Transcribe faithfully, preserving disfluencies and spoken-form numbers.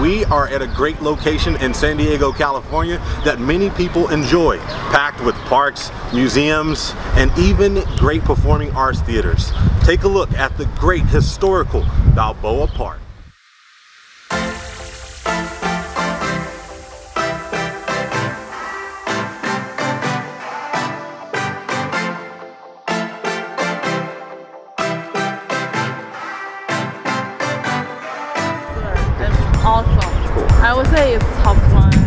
we are at a great location in San Diego, California that many people enjoy, packed with parks, museums, and even great performing arts theaters. Take a look at the great historical Balboa Park. Awesome. Cool. I would say it's top one.